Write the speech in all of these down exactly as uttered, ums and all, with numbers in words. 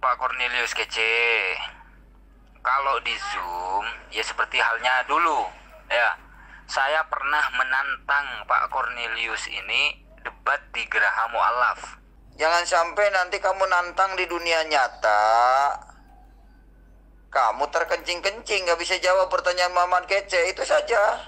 Pak Cornelius kece. Kalau di Zoom ya seperti halnya dulu ya. Saya pernah menantang Pak Cornelius ini debat di Geraha Mu'alaf. Jangan sampai nanti kamu nantang di dunia nyata, kamu terkencing-kencing, gak bisa jawab pertanyaan Maman kece, itu saja.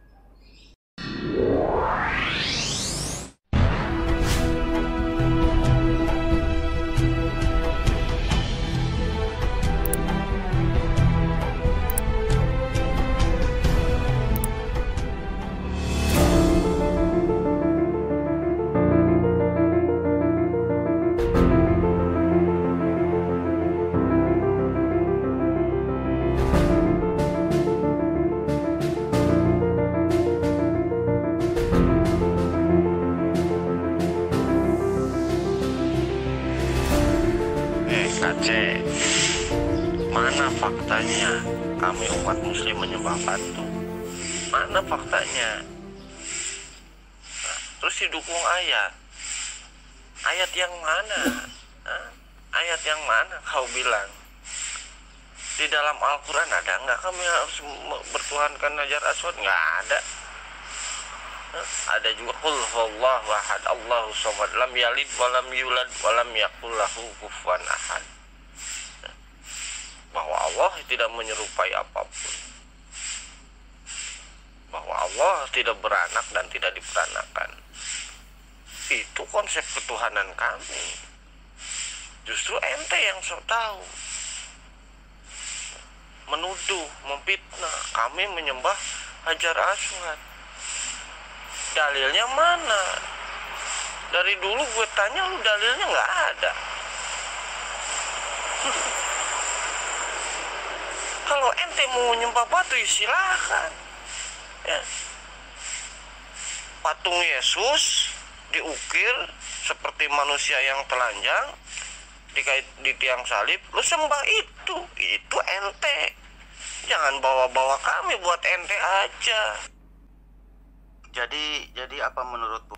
Aceh, mana faktanya kami umat muslim menyembah patung? Mana faktanya? Nah, terus didukung ayat. Ayat yang mana? Nah, ayat yang mana kau bilang? Di dalam Al-Quran ada nggak kami harus bertuhankan Hajar Aswad? Nggak ada. Nah, ada juga qul huwallahu ahad Allahu samad lam yalid walam yulad walam yakul lahu kufuwan ahad. Bahwa Allah tidak menyerupai apapun, bahwa Allah tidak beranak dan tidak diperanakan. Itu konsep ketuhanan kami. Justru ente yang sok tahu, menuduh, memfitnah kami menyembah Hajar Aswad. Dalilnya mana? Dari dulu gue tanya lu, dalilnya nggak ada. Kalau ente mau nyembah batu ya silakan ya. Patung Yesus diukir seperti manusia yang telanjang dikait di tiang salib, lu sembah itu, itu ente. Jangan bawa-bawa kami buat ente aja. Jadi, jadi apa menurutmu?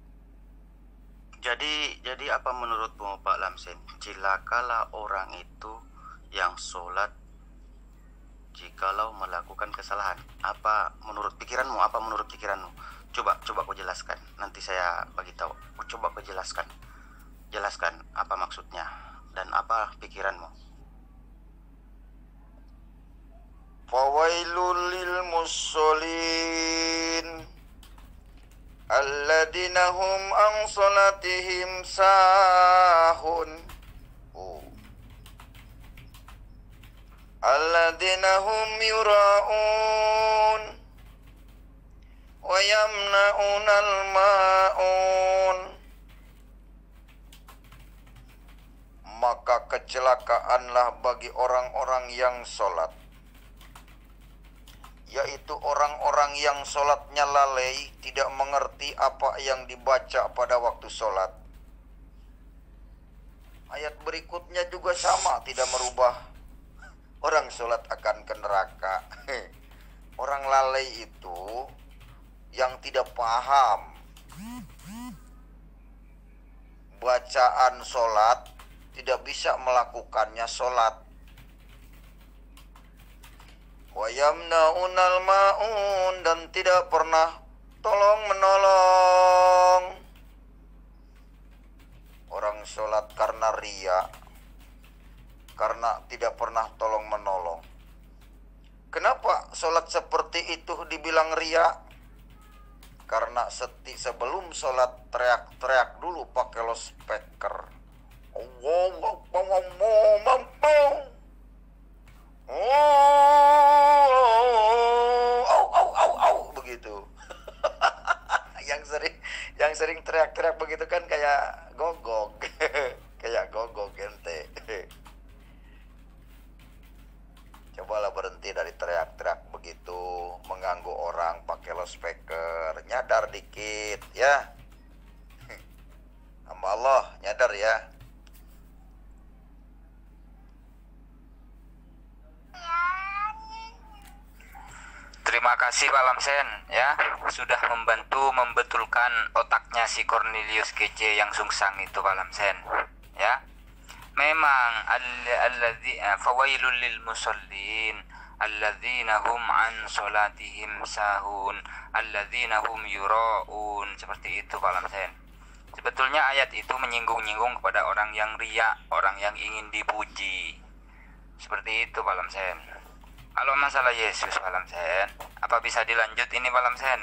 Jadi, jadi apa menurutmu Pak Lamsen? Cilakalah orang itu yang sholat jikalau melakukan kesalahan. Apa menurut pikiranmu? Apa menurut pikiranmu? Coba, coba kau jelaskan. Nanti saya bagi tahu. Coba kau jelaskan. Jelaskan apa maksudnya dan apa pikiranmu. Fawailul lil musallin alladzina hum an salatihim sahun. Oh. Alladzina hum yura'un wa yamna'unal ma'un. Maka kecelakaanlah bagi orang-orang yang sholat, yaitu orang-orang yang sholatnya lalai, tidak mengerti apa yang dibaca pada waktu sholat. Ayat berikutnya juga sama, tidak merubah. Orang sholat akan ke neraka. Orang lalai itu yang tidak paham bacaan sholat, tidak bisa melakukannya sholat. Wa yamna'unal ma'un, dan tidak pernah tolong menolong. Orang sholat karena riya, karena tidak pernah tolong menolong. Kenapa sholat seperti itu dibilang riya? Karena seti sebelum sholat teriak-teriak dulu pakai loudspeaker. Allah begitu. Yang sering yang sering teriak-teriak begitu kan kayak gogok. Kayak gogok ente. Cobalah berhenti dari teriak-teriak begitu, mengganggu orang pakai loudspeaker. Nyadar dikit ya. Hamba Allah, nyadar ya. Terima kasih Pak Lamsen ya, sudah membantu membetulkan otaknya si Cornelius kece yang sungsang itu Pak Lamsen ya. Memang memang alladzi fawailul lil musallin alladzina hum an salatihim sahun alladzina hum yuraun, seperti itu Pak Lamsen. Sebetulnya ayat itu menyinggung-nyinggung kepada orang yang riya, orang yang ingin dipuji. Seperti itu Pak Lamsen. Kalau masalah Yesus Pak Lamsen, apa bisa dilanjut ini Pak Lamsen?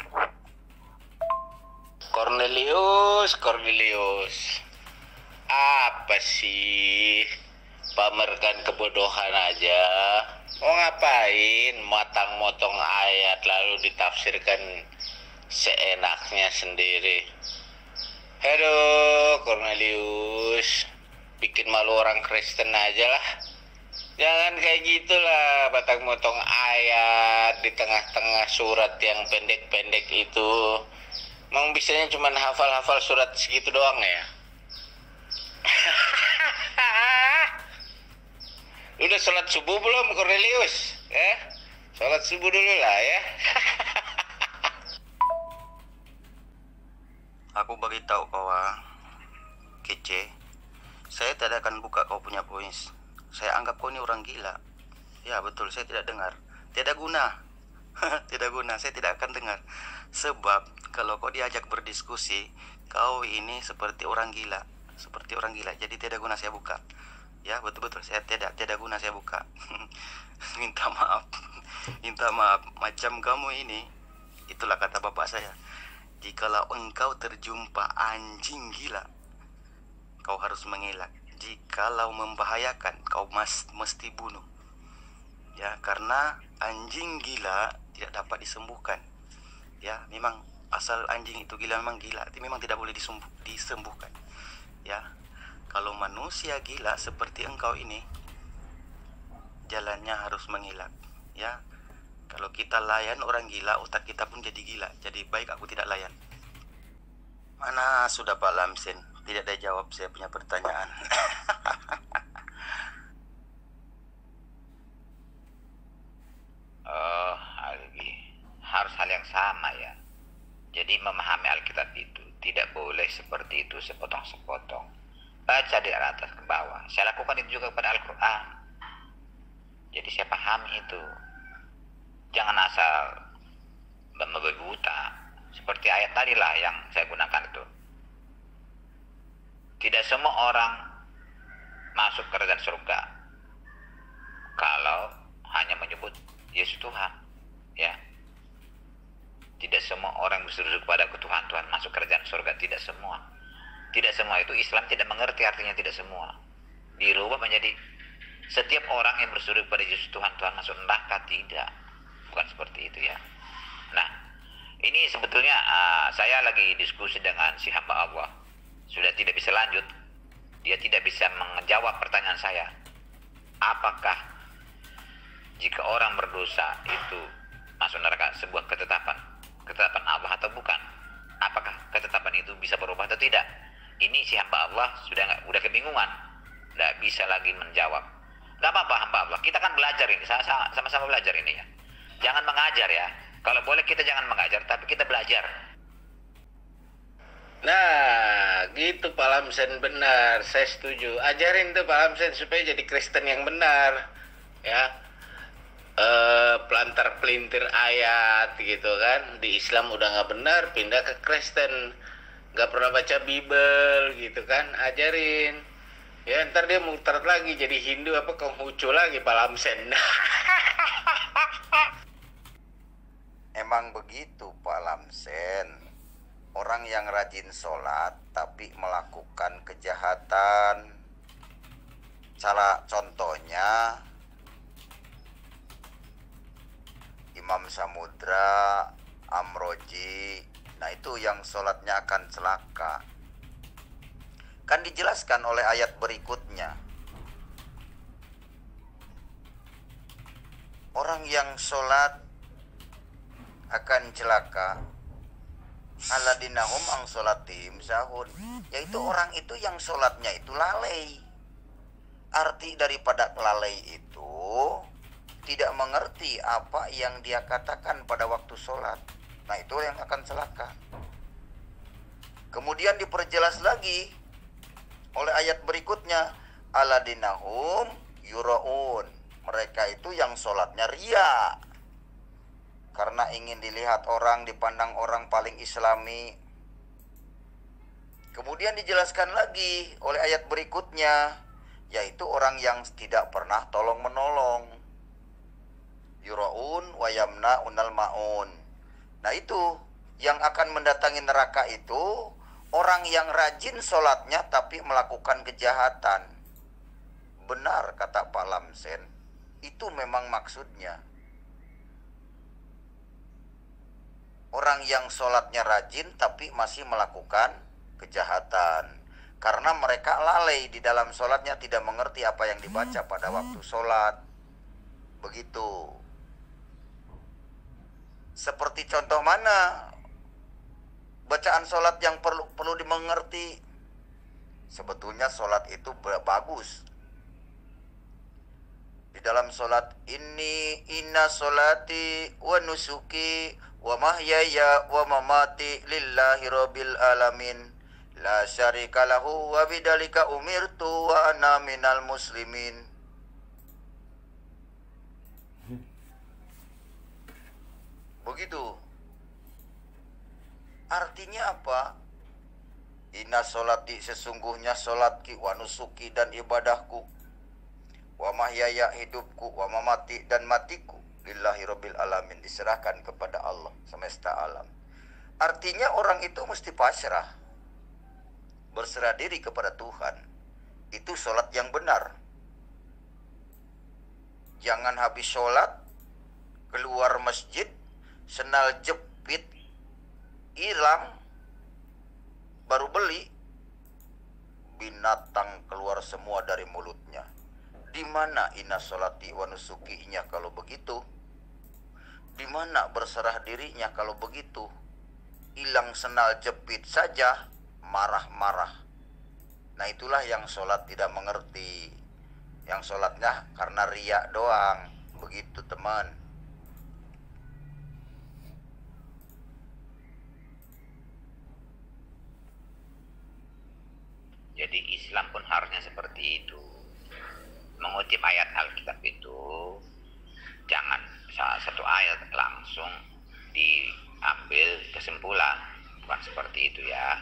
Cornelius, Cornelius, apa sih? Pamerkan kebodohan aja. Mau ngapain matang-motong ayat lalu ditafsirkan seenaknya sendiri? Aduh, Cornelius, bikin malu orang Kristen aja lah. Jangan kayak gitulah, batang-motong ayat di tengah-tengah surat yang pendek-pendek itu. Emang bisanya cuma hafal-hafal surat segitu doang ya? Udah sholat subuh belum Cornelius? Eh? Sholat subuh dulu lah ya. Aku beritahu kau ah, kece. Saya tidak akan buka kau punya voice. Saya anggap kau ini orang gila. Ya betul, saya tidak dengar. Tidak guna. Tidak guna, saya tidak akan dengar. Sebab kalau kau diajak berdiskusi, kau ini seperti orang gila. Seperti orang gila, jadi tidak guna saya buka. Ya betul-betul, saya tidak tidak guna saya buka. Minta maaf. Minta maaf. Macam kamu ini, itulah kata bapak saya, jikalau engkau terjumpa anjing gila, kau harus mengelak. Jikalau membahayakan, kau mas, mesti bunuh. Ya, karena anjing gila tidak dapat disembuhkan. Ya, memang asal anjing itu gila memang gila, tapi memang tidak boleh disembuh, disembuhkan. Ya, kalau manusia gila seperti engkau ini, jalannya harus mengelak. Ya, kalau kita layan orang gila, otak kita pun jadi gila. Jadi baik aku tidak layan. Mana sudah Pak Lamsen? Tidak ada jawab saya punya pertanyaan. Oh, Albi, harus hal yang sama ya. Jadi memahami Alkitab itu tidak boleh seperti itu sepotong-sepotong. Baca dari atas ke bawah. Saya lakukan itu juga kepada Al-Quran. Jadi saya pahami itu. Jangan asal membabi buta. Seperti ayat tadi lah yang saya gunakan itu. Tidak semua orang masuk ke kerajaan surga kalau hanya menyebut Yesus Tuhan, ya. Tidak semua orang berseru kepada Tuhan Tuhan masuk kerajaan surga, tidak semua. Tidak semua itu Islam tidak mengerti artinya tidak semua. Dirubah menjadi setiap orang yang berseru kepada Yesus Tuhan Tuhan masuk neraka, tidak. Bukan seperti itu ya. Nah, ini sebetulnya uh, saya lagi diskusi dengan si hamba Allah. Sudah tidak bisa lanjut. Dia tidak bisa menjawab pertanyaan saya. Apakah jika orang berdosa itu masuk neraka sebuah ketetapan? Ketetapan Allah atau bukan? Apakah ketetapan itu bisa berubah atau tidak? Ini si hamba Allah sudah nggak, udah kebingungan. Nggak bisa lagi menjawab. Nggak apa-apa hamba Allah. Kita kan belajar ini. Sama-sama belajar ini ya. Jangan mengajar ya. Kalau boleh kita jangan mengajar, tapi kita belajar. Nah, gitu Pak Lamsen, benar. Saya setuju. Ajarin tuh Pak Lamsen supaya jadi Kristen yang benar. Ya. Eh, pelantar pelintir ayat gitu kan. Di Islam udah nggak benar, pindah ke Kristen. Nggak pernah baca Bible gitu kan. Ajarin. Ya, ntar dia muter lagi jadi Hindu apa Konghucu lagi Pak Lamsen. Emang begitu Pak Lamsen. Orang yang rajin sholat tapi melakukan kejahatan, salah contohnya Imam Samudra, Amroji, nah itu yang sholatnya akan celaka. Kan dijelaskan oleh ayat berikutnya. Orang yang sholat akan celaka. Alladzina hum an sholatihim sahun, yaitu orang itu yang sholatnya itu lalai. Arti daripada lalai itu tidak mengerti apa yang dia katakan pada waktu sholat. Nah itu yang akan celaka. Kemudian diperjelas lagi oleh ayat berikutnya, Aladinahum yuraun. Mereka itu yang sholatnya ria, karena ingin dilihat orang, dipandang orang paling islami. Kemudian dijelaskan lagi oleh ayat berikutnya, yaitu orang yang tidak pernah tolong menolong. Yuraun wa yamna'unal ma'un. Nah itu yang akan mendatangi neraka itu orang yang rajin sholatnya tapi melakukan kejahatan. Benar kata Pak Lamsen, itu memang maksudnya. Orang yang sholatnya rajin tapi masih melakukan kejahatan, karena mereka lalai di dalam sholatnya, tidak mengerti apa yang dibaca pada waktu sholat. Begitu. Seperti contoh mana bacaan sholat yang perlu perlu dimengerti? Sebetulnya sholat itu bagus. Di dalam sholat, inni inna sholati wa nusuki wa mahyaya wa mamati lillahi rabbil alamin la syarika lahu wa bidzalika umirtu wa ana minal muslimin. Begitu. Artinya apa? Inna sholati, sesungguhnya sholatki, wa nusuki, dan ibadahku, wa mahyaya, hidupku, wa mamati, dan matiku, lillahi rabbil alamin, diserahkan kepada Allah semesta alam. Artinya orang itu mesti pasrah, berserah diri kepada Tuhan. Itu sholat yang benar. Jangan habis sholat keluar masjid, sendal jepit hilang, baru beli, binatang keluar semua dari mulutnya. Di mana inna sholati wa nusukinya kalau begitu? Di mana berserah dirinya kalau begitu? Hilang sendal jepit saja marah-marah. Nah itulah yang sholat tidak mengerti. Yang sholatnya karena riak doang. Begitu teman. Jadi Islam pun harusnya seperti itu. Mengutip ayat Alkitab itu, jangan salah satu ayat langsung diambil kesimpulan. Bukan seperti itu ya.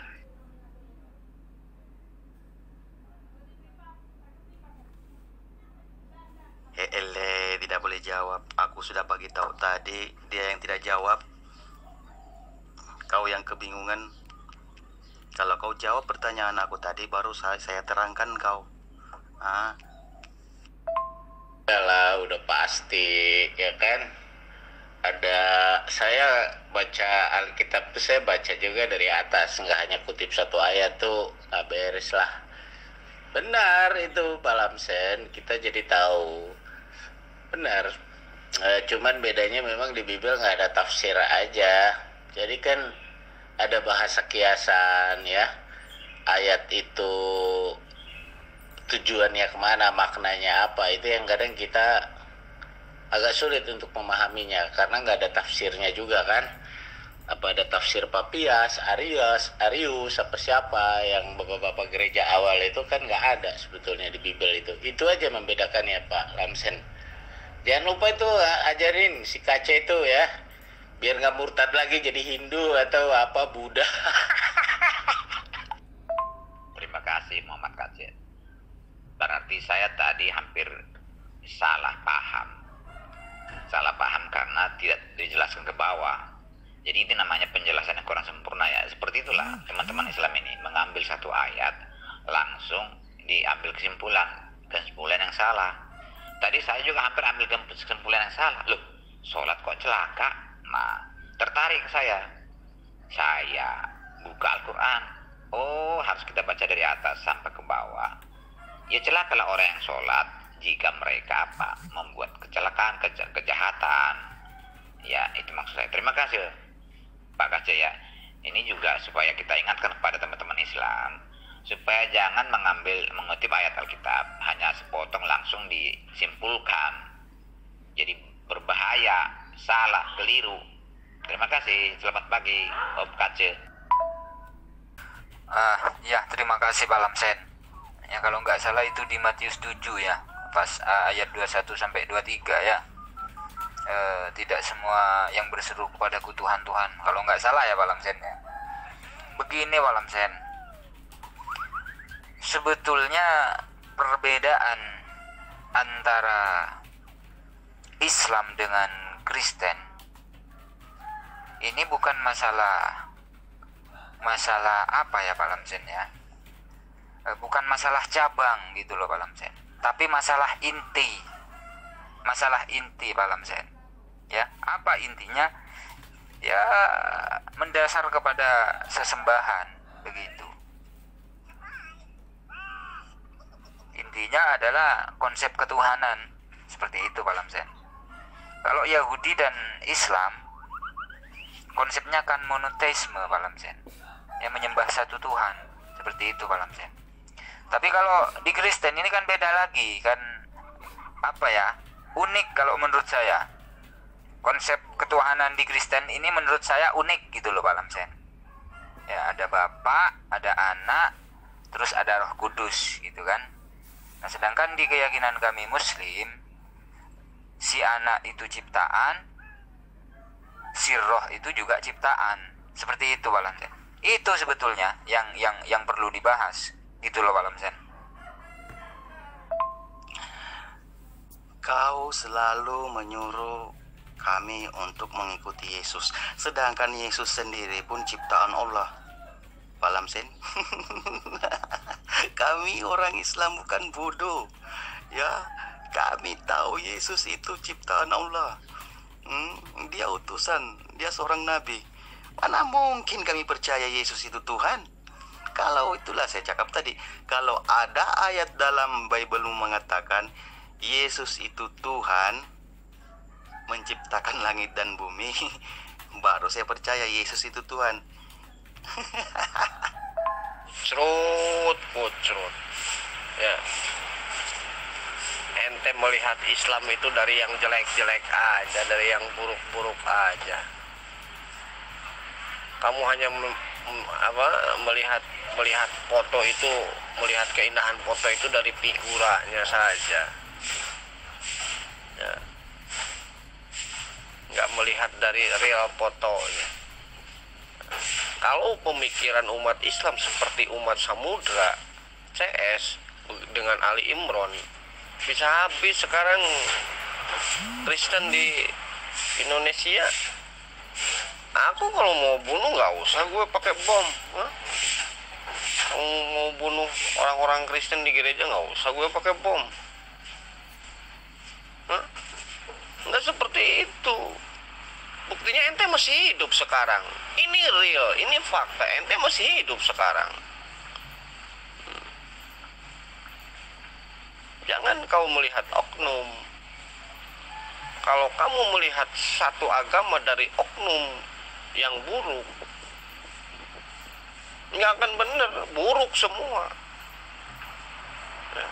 Hele tidak boleh jawab. Aku sudah bagi tahu tadi, dia yang tidak jawab. Kau yang kebingungan. Kalau kau jawab pertanyaan aku tadi, baru saya, saya terangkan kau. Ah. Udah lah, udah pasti, ya kan? Ada, saya baca Alkitab tuh saya baca juga dari atas, nggak hanya kutip satu ayat tuh, nggak beres lah. Benar itu Pak Lamsen, kita jadi tahu. Benar. E, cuman bedanya memang di Bible nggak ada tafsir aja. Jadi kan ada bahasa kiasan ya. Ayat itu tujuannya kemana, maknanya apa, itu yang kadang kita agak sulit untuk memahaminya karena nggak ada tafsirnya juga kan. Apa ada tafsir Papias, Arius, Arius, apa siapa yang bapak-bapak gereja awal itu kan nggak ada sebetulnya di Bible itu. Itu aja membedakannya Pak Lamsen. Jangan lupa itu ajarin si kaca itu ya, biar nggak murtad lagi jadi Hindu atau apa Buddha. Terima kasih Muhammad Kajen. Berarti saya tadi hampir salah paham. Salah paham karena tidak dijelaskan ke bawah. Jadi itu namanya penjelasan yang kurang sempurna ya. Seperti itulah teman-teman Islam ini mengambil satu ayat langsung diambil kesimpulan, kesimpulan yang salah. Tadi saya juga hampir ambil kesimpulan yang salah. Loh, sholat kok celaka? Nah, tertarik saya. Saya buka Al-Quran. Oh, harus kita baca dari atas sampai ke bawah. Ya celakalah orang yang sholat jika mereka apa? Membuat kecelakaan, keja- kejahatan. Ya, itu maksud saya. Terima kasih Pak Kajaya. Ini juga supaya kita ingatkan kepada teman-teman Islam supaya jangan mengambil mengutip ayat Alkitab hanya sepotong langsung disimpulkan. Jadi berbahaya, salah, keliru. Terima kasih. Selamat pagi Om Kace. Ah, ya terima kasih Pak Lamsen. Ya kalau nggak salah itu di Matius tujuh ya, pas uh, ayat dua puluh satu sampai dua puluh tiga ya. Uh, tidak semua yang berseru kepadaku Tuhan Tuhan, kalau nggak salah ya Pak Lamsen ya. Begini Pak Lamsen, sebetulnya perbedaan antara Islam dengan Kristen ini bukan masalah masalah apa ya Pak Lamsen ya, e, bukan masalah cabang gitu loh Pak Lamsen, tapi masalah inti, masalah inti Pak Lamsen ya. Apa intinya? Ya mendasar kepada sesembahan begitu. Intinya adalah konsep ketuhanan seperti itu Pak Lamsen. Kalau Yahudi dan Islam konsepnya kan monoteisme Pak Lamsen, yang menyembah satu Tuhan seperti itu Pak Lamsen. Tapi kalau di Kristen ini kan beda lagi kan, apa ya, unik kalau menurut saya. Konsep ketuhanan di Kristen ini menurut saya unik gitu loh Pak Lamsen. Ya ada Bapa, ada Anak, terus ada Roh Kudus gitu kan. Nah sedangkan di keyakinan kami Muslim, si Anak itu ciptaan, si Roh itu juga ciptaan. Seperti itu Pak Lamsen. Itu sebetulnya yang yang yang perlu dibahas gitu loh Pak Lamsen. Kau selalu menyuruh kami untuk mengikuti Yesus, sedangkan Yesus sendiri pun ciptaan Allah. Pak Lamsen, kami orang Islam bukan bodoh ya, kami tahu Yesus itu ciptaan Allah. hmm, Dia utusan, dia seorang nabi. Mana mungkin kami percaya Yesus itu Tuhan? Kalau itulah saya cakap tadi, kalau ada ayat dalam Bible mengatakan Yesus itu Tuhan, menciptakan langit dan bumi, baru saya percaya Yesus itu Tuhan. Cerut put cerut ya. Ente melihat Islam itu dari yang jelek-jelek aja, dari yang buruk-buruk aja. Kamu hanya mem- apa melihat melihat foto itu, melihat keindahan foto itu dari figuranya saja ya, nggak melihat dari real fotonya. Kalau pemikiran umat Islam seperti umat Samudra C S dengan Ali Imron, bisa habis sekarang Kristen di Indonesia. Aku kalau mau bunuh nggak usah gue pakai bom. Hah? Mau bunuh orang-orang Kristen di gereja nggak usah gue pakai bom. Hah? Nggak seperti itu. Buktinya ente masih hidup sekarang. Ini real, ini fakta. Ente masih hidup sekarang. Jangan kau melihat oknum. Kalau kamu melihat satu agama dari oknum yang buruk, nggak akan benar, buruk semua. Ya.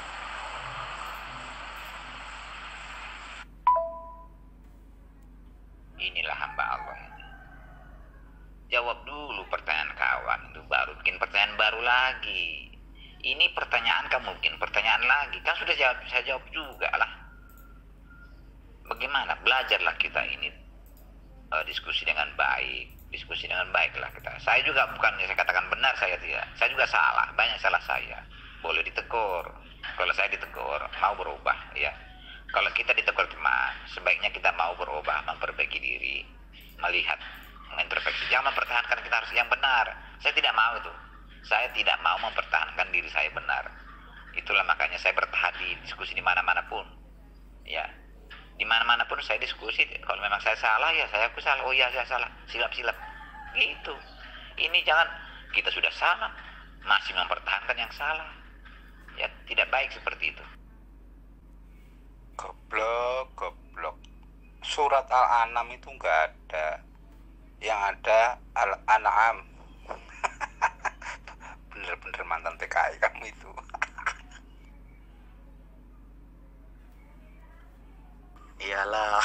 Inilah hamba Allah. Jawab dulu pertanyaan kawan, itu baru bikin pertanyaan baru lagi. Ini pertanyaan kamu bikin pertanyaan lagi, kan sudah jawab, saya jawab juga lah. Bagaimana? Belajarlah kita ini, uh, diskusi dengan baik, diskusi dengan baik lah kita. Saya juga bukan saya katakan benar, saya tidak. Saya juga salah, banyak salah saya. Boleh ditegur. Kalau saya ditegur, mau berubah, ya. Kalau kita ditegur teman, sebaiknya kita mau berubah, memperbaiki diri, melihat, mengintrospeksi. Jangan mempertahankan kita harus yang benar. Saya tidak mau itu. Saya tidak mau mempertahankan diri saya benar. Itulah makanya saya bertahan di diskusi di mana-mana pun. Ya. Di mana-mana pun saya diskusi. Kalau memang saya salah, ya saya aku salah. Oh iya, saya salah. Silap-silap. Gitu. Ini jangan kita sudah salah masih mempertahankan yang salah. Ya, tidak baik seperti itu. Goblok, goblok. Surat Al-An'am itu nggak ada. Yang ada Al-An'am. Bener-bener mantan T K I kamu itu. Iyalah.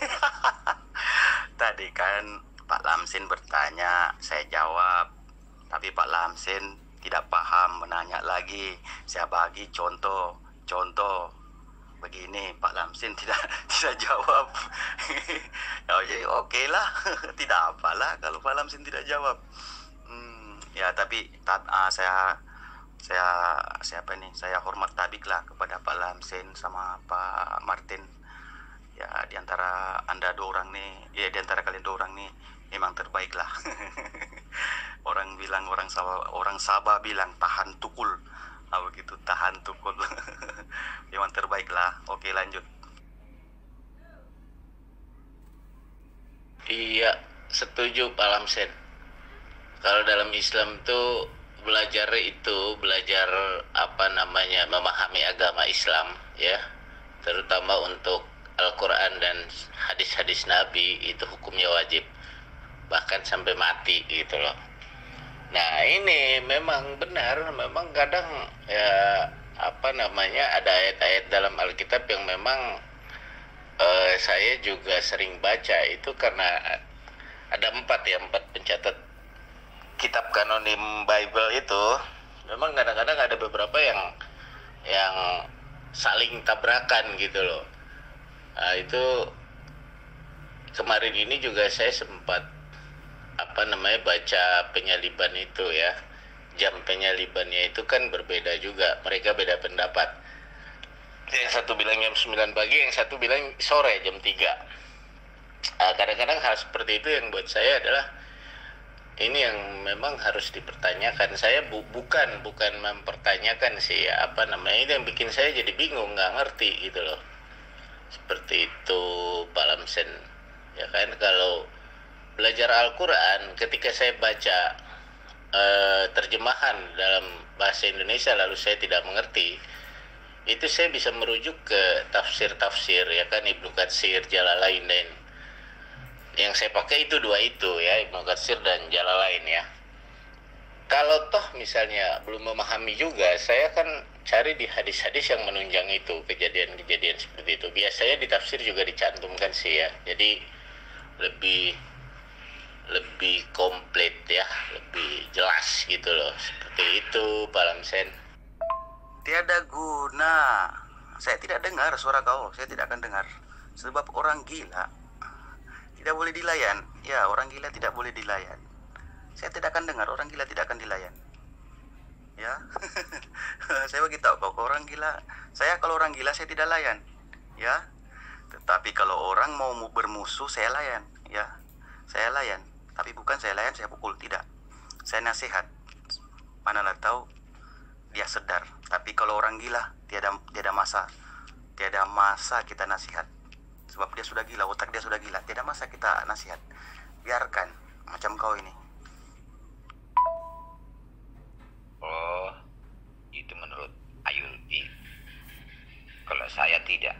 Tadi kan Pak Lamsin bertanya, saya jawab. Tapi Pak Lamsin tidak paham menanya lagi. Saya bagi contoh, contoh begini, Pak Lamsin tidak tidak jawab. Oh, jadi oke lah, tidak apalah kalau Pak Lamsin tidak jawab. Hmm, ya tapi tat, uh, saya saya siapa nih? Saya hormat tabik lah kepada Pak Lamsin sama Pak Martin. Ya diantara anda dua orang nih, ya diantara kalian dua orang nih memang terbaik lah. Orang bilang orang Sabah, orang Sabah bilang tahan tukul. Ah, begitu, tahan tukul. Memang terbaik lah. Oke, lanjut. Iya, setuju Pak Lamsen. Kalau dalam Islam tuh belajar itu belajar apa namanya memahami agama Islam ya, terutama untuk Al-Quran dan hadis-hadis Nabi itu hukumnya wajib, bahkan sampai mati gitu loh. Nah ini memang benar, memang kadang ya apa namanya ada ayat-ayat dalam Alkitab yang memang eh, saya juga sering baca itu karena ada empat ya empat pencatat kitab kanonim Bible itu memang kadang-kadang ada beberapa yang yang saling tabrakan gitu loh. Nah, itu kemarin ini juga saya sempat apa namanya baca penyaliban itu ya, jam penyalibannya itu kan berbeda juga, mereka beda pendapat. Yang satu bilang jam sembilan pagi, yang satu bilang sore jam tiga. Nah, kadang-kadang hal seperti itu yang buat saya adalah ini yang memang harus dipertanyakan. Saya bu bukan bukan mempertanyakan sih ya, apa namanya, itu yang bikin saya jadi bingung, nggak ngerti gitu loh. Seperti itu Pak Lamsen ya kan. Kalau belajar Al-Quran, ketika saya baca uh, terjemahan dalam bahasa Indonesia lalu saya tidak mengerti, itu saya bisa merujuk ke tafsir-tafsir ya kan, Ibnu Katsir, Jalalain, dan yang saya pakai itu dua itu ya, Ibnu Katsir dan Jalalain ya. Kalau toh misalnya belum memahami juga, saya kan cari di hadis-hadis yang menunjang itu, kejadian-kejadian seperti itu. Biasanya di tafsir juga dicantumkan sih ya, jadi lebih lebih komplit ya, lebih jelas gitu loh. Seperti itu Pak Lamsen. Tiada guna. Saya tidak dengar suara kau, saya tidak akan dengar. Sebab orang gila tidak boleh dilayan. Ya, orang gila tidak boleh dilayan. Saya tidak akan dengar, orang gila tidak akan dilayan. Ya. Saya beritahu kau, kau orang gila. Saya kalau orang gila saya tidak layan. Ya. Tetapi kalau orang mau bermusuh saya layan, ya. Saya layan. Tapi bukan saya layan, saya pukul, tidak. Saya nasihat. Manalah tahu dia sedar. Tapi kalau orang gila, tiada tiada masa. Tiada masa kita nasihat. Sebab dia sudah gila, otak dia sudah gila. Tiada masa kita nasihat. Biarkan macam kau ini. Oh, itu menurut Ayulbi. Kalau saya tidak.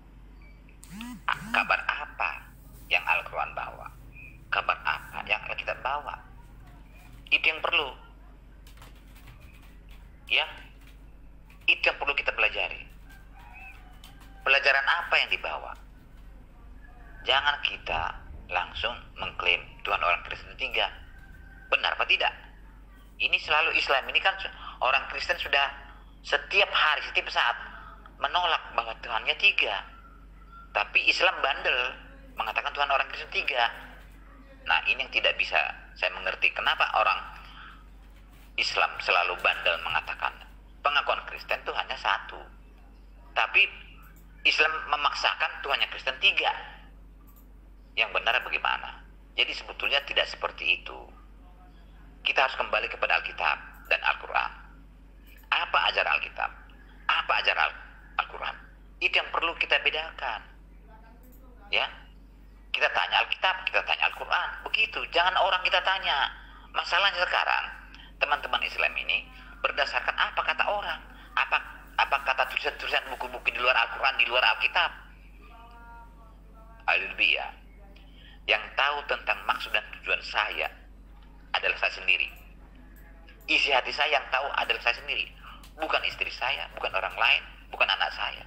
Kabar apa yang Al-Quran bawa? Kabar apa yang Alkitab bawa? Itu yang perlu. Ya, itu yang perlu kita pelajari. Pelajaran apa yang dibawa? Jangan kita langsung mengklaim Tuhan orang Kristen tiga. Benar apa tidak? Ini selalu Islam ini kan orang Kristen sudah setiap hari, setiap saat menolak bahwa Tuhannya tiga. Tapi Islam bandel mengatakan Tuhan orang Kristen tiga. Nah ini yang tidak bisa saya mengerti. Kenapa orang Islam selalu bandel mengatakan pengakuan Kristen itu hanya satu. Tapi Islam memaksakan Tuhannya Kristen tiga. Yang benar bagaimana? Jadi sebetulnya tidak seperti itu. Kita harus kembali kepada Alkitab dan Al-Quran. Apa ajaran Alkitab? Apa ajaran Al-Quran? Itu yang perlu kita bedakan. Ya, kita tanya Alkitab, kita tanya Al-Quran. Begitu, jangan orang kita tanya. Masalahnya sekarang, teman-teman Islam ini berdasarkan apa kata orang, apa apa kata tulisan-tulisan buku-buku di luar Al-Quran, di luar Alkitab. Al-Biyah yang tahu tentang maksud dan tujuan saya adalah saya sendiri. Isi hati saya yang tahu adalah saya sendiri, bukan istri saya, bukan orang lain, bukan anak saya.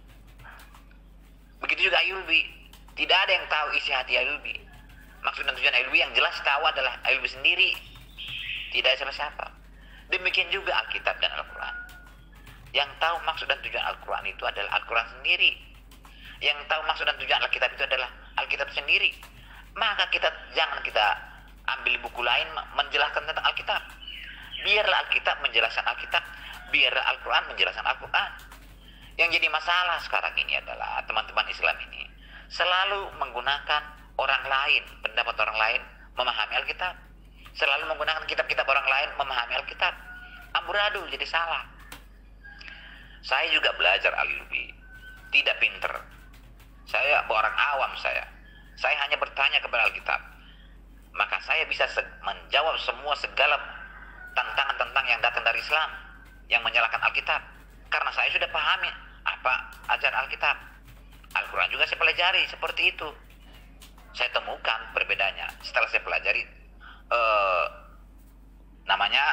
Begitu juga Ayulbi, tidak ada yang tahu isi hati Ayulbi. Maksud dan tujuan Ayulbi yang jelas tahu adalah Ayulbi sendiri, tidak ada siapa-siapa. Demikian juga Alkitab dan Al-Quran. Yang tahu maksud dan tujuan Al-Quran itu adalah Al-Quran sendiri. Yang tahu maksud dan tujuan Alkitab itu adalah Alkitab sendiri. Maka kita jangan kita ambil buku lain menjelaskan tentang Alkitab. Biarlah Alkitab menjelaskan Alkitab, biarlah Al-Quran menjelaskan Al-Quran. Yang jadi masalah sekarang ini adalah teman-teman Islam ini selalu menggunakan orang lain, pendapat orang lain memahami Alkitab. Selalu menggunakan kitab-kitab orang lain memahami Alkitab. Amburadul, jadi salah. Saya juga belajar Al-Lubi, tidak pinter. Saya orang awam saya. Saya hanya bertanya kepada Alkitab. Maka saya bisa se- menjawab semua segala tantangan-tantang yang datang dari Islam yang menyalahkan Alkitab. Karena saya sudah pahami apa ajaran Alkitab. Al-Quran juga saya pelajari seperti itu. Saya temukan perbedaannya setelah saya pelajari uh, namanya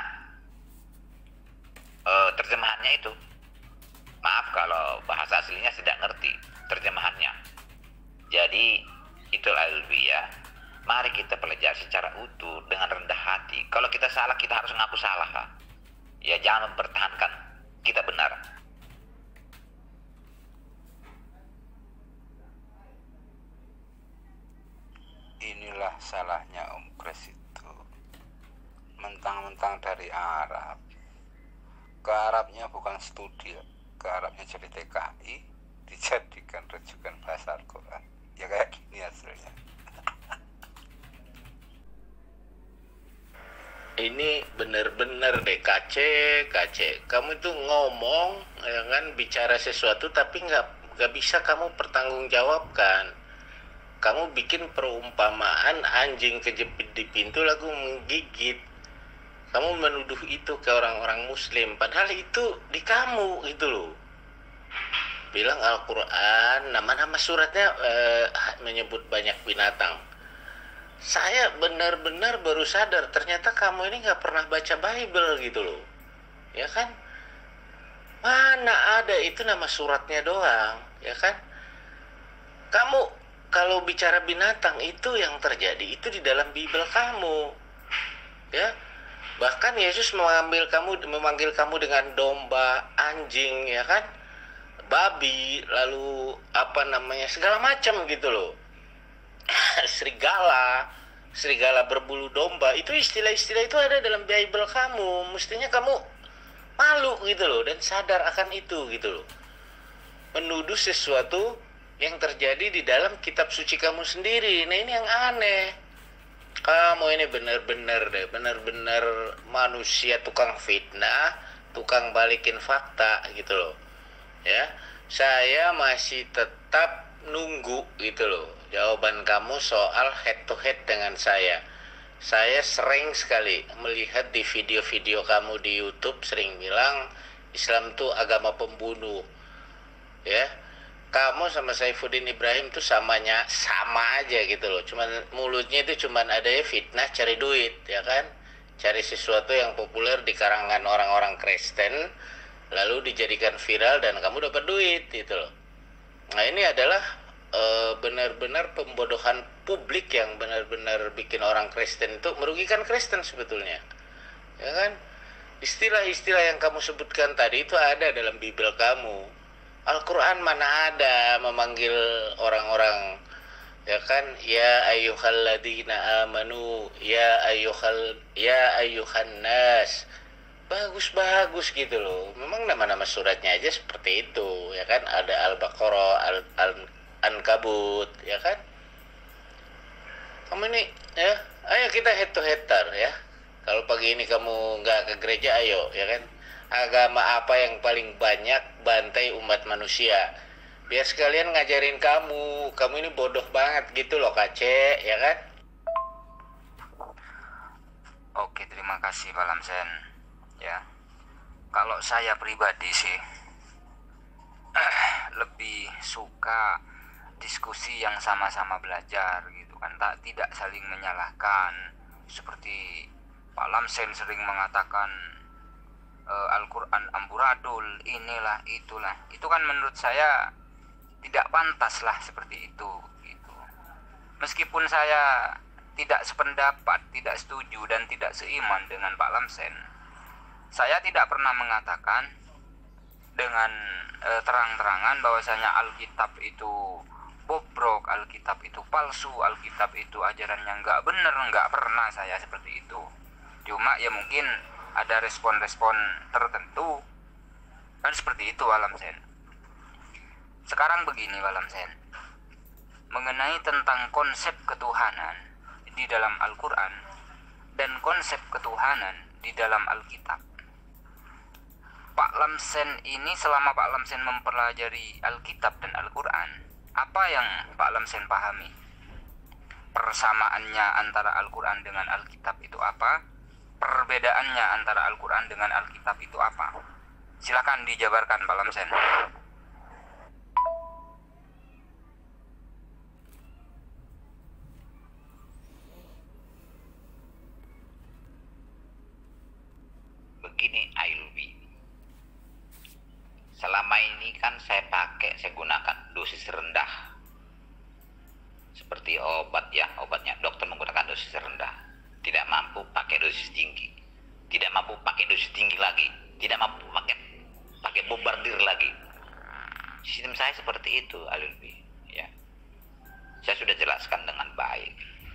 uh, terjemahannya itu. Maaf kalau bahasa aslinya tidak ngerti terjemahannya. Jadi itulah Al-Lubi ya. Mari kita pelajari secara utuh dengan rendah hati. Kalau kita salah, kita harus ngaku salah. Lah. Ya jangan mempertahankan kita benar. Inilah salahnya Om Kres itu. Mentang-mentang dari Arab. Ke Arabnya bukan studi, ke Arabnya jadi T K I, dijadikan rujukan bahasa Al-Quran. Ya kayak gini hasilnya. Ini bener-bener deh kace kace kamu itu ngomong ya kan, bicara sesuatu tapi nggak nggak bisa kamu pertanggungjawabkan. Kamu bikin perumpamaan anjing kejepit di pintu lalu menggigit. Kamu menuduh itu ke orang-orang muslim, padahal itu di kamu gitu loh. Bilang Al-Quran, nama-nama suratnya eh, menyebut banyak binatang. Saya benar-benar baru sadar ternyata kamu ini nggak pernah baca Bible gitu loh, ya kan? Mana ada itu nama suratnya doang, ya kan? Kamu kalau bicara binatang itu yang terjadi itu di dalam Bible kamu, ya. Bahkan Yesus mengambil kamu, memanggil kamu dengan domba, anjing, ya kan? Babi, lalu apa namanya segala macam gitu loh. serigala, serigala berbulu domba, itu istilah-istilah itu ada dalam Bible kamu. Mestinya kamu malu gitu loh dan sadar akan itu gitu loh. Menuduh sesuatu yang terjadi di dalam kitab suci kamu sendiri. Nah ini yang aneh. Kamu ini benar-benar deh, benar-benar manusia tukang fitnah, tukang balikin fakta gitu loh. Ya, saya masih tetap nunggu gitu loh jawaban kamu soal head to head dengan saya. Saya sering sekali melihat di video-video kamu di YouTube sering bilang Islam itu agama pembunuh. Ya. Kamu sama Saifuddin Ibrahim tuh samanya sama aja gitu loh. Cuman mulutnya itu cuman ada ya fitnah, cari duit, ya kan? Cari sesuatu yang populer di kalangan orang-orang Kristen lalu dijadikan viral dan kamu dapat duit gitu loh. Nah, ini adalah e, benar-benar pembodohan publik yang benar-benar bikin orang Kristen itu merugikan Kristen sebetulnya. Ya kan? Istilah-istilah yang kamu sebutkan tadi itu ada dalam Bible kamu. Al-Quran mana ada memanggil orang-orang, ya kan, ya ayyuhalladzina amanu, ya ayyuhal ya ayyuhan nas. Bagus-bagus gitu loh. Memang nama-nama suratnya aja seperti itu, ya kan? Ada Al-Baqarah, Al-Ankabut, ya kan? Kamu ini, ya, ayo kita head to header ya. Kalau pagi ini kamu nggak ke gereja, ayo, ya kan? Agama apa yang paling banyak bantai umat manusia? Biar sekalian ngajarin kamu. Kamu ini bodoh banget gitu loh, Kace, ya kan? Oke, terima kasih Pak Lamsen. Ya, kalau saya pribadi sih eh, lebih suka diskusi yang sama-sama belajar gitu kan, tak tidak saling menyalahkan. Seperti Pak Lamsen sering mengatakan uh, Al-Quran amburadul, inilah itulah. Itu kan menurut saya tidak pantas lah seperti itu gitu. Meskipun saya tidak sependapat, tidak setuju dan tidak seiman dengan Pak Lamsen, Saya tidak pernah mengatakan dengan e, terang-terangan bahwasanya Alkitab itu bobrok, Alkitab itu palsu, Alkitab itu ajarannya nggak bener, nggak pernah saya seperti itu. Cuma ya mungkin ada respon-respon tertentu, kan seperti itu Walam Sen. Sekarang begini Walam Sen, mengenai tentang konsep ketuhanan di dalam Al-Quran dan konsep ketuhanan di dalam Alkitab. Pak Lamsen ini selama Pak Lamsen mempelajari Alkitab dan Al-Quran, apa yang Pak Lamsen pahami? Persamaannya antara Al-Quran dengan Alkitab itu apa? Perbedaannya antara Al-Quran dengan Alkitab itu apa? Silakan dijabarkan Pak Lamsen. Begini Ailbi, selama ini kan saya pakai, saya gunakan dosis rendah. Seperti obat ya, obatnya dokter menggunakan dosis rendah. Tidak mampu pakai dosis tinggi. Tidak mampu pakai dosis tinggi lagi. Tidak mampu pakai pakai bombardir lagi. Sistem saya seperti itu, Ailbi. Ya. Saya sudah jelaskan dengan baik.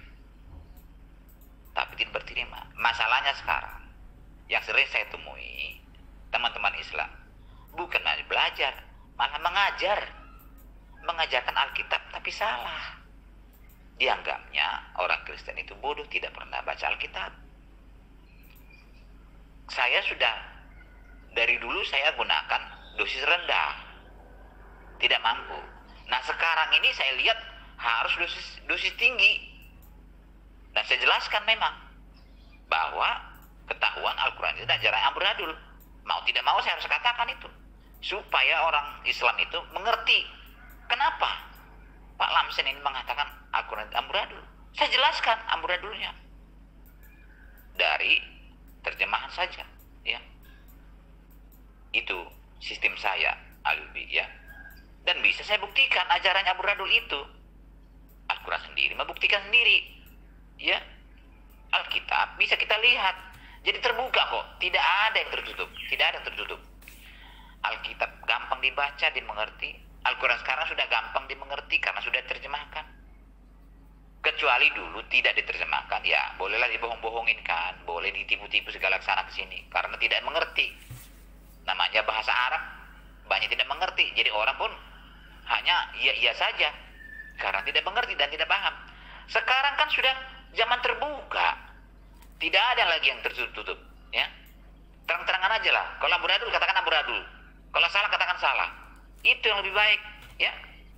Tapi tidak berterima. Masalahnya sekarang, yang sering saya temui teman-teman Islam bukan hanya belajar, malah mengajar, mengajarkan Alkitab tapi salah. Dianggapnya orang Kristen itu bodoh, tidak pernah baca Alkitab. Saya sudah dari dulu saya gunakan dosis rendah, tidak mampu. Nah sekarang ini saya lihat harus dosis dosis tinggi, dan saya jelaskan memang bahwa ketahuan Al-Quran itu ajaran amburadul. Mau tidak mau saya harus katakan itu, supaya orang Islam itu mengerti kenapa Pak Lamsen ini mengatakan Al-Quran itu amburadul. Saya jelaskan amburadulnya dari terjemahan saja, ya. Itu sistem saya, Albi, ya. Dan bisa saya buktikan ajaran amburadul itu. Al-Quran sendiri membuktikan sendiri, ya. Alkitab bisa kita lihat. Jadi terbuka kok, tidak ada yang tertutup, tidak ada yang tertutup. Alkitab gampang dibaca, dimengerti. Al-Quran sekarang sudah gampang dimengerti karena sudah diterjemahkan. Kecuali dulu tidak diterjemahkan, ya bolehlah dibohong-bohongin kan, boleh ditipu-tipu segala kesana kesini karena tidak mengerti. Namanya bahasa Arab, banyak tidak mengerti. Jadi orang pun hanya iya-iya saja karena tidak mengerti dan tidak paham. Sekarang kan sudah zaman terbuka. Tidak ada lagi yang tertutup, ya. Terang-terangan aja lah. Kalau amburadul katakan amburadul. Kalau salah katakan salah. Itu yang lebih baik, ya.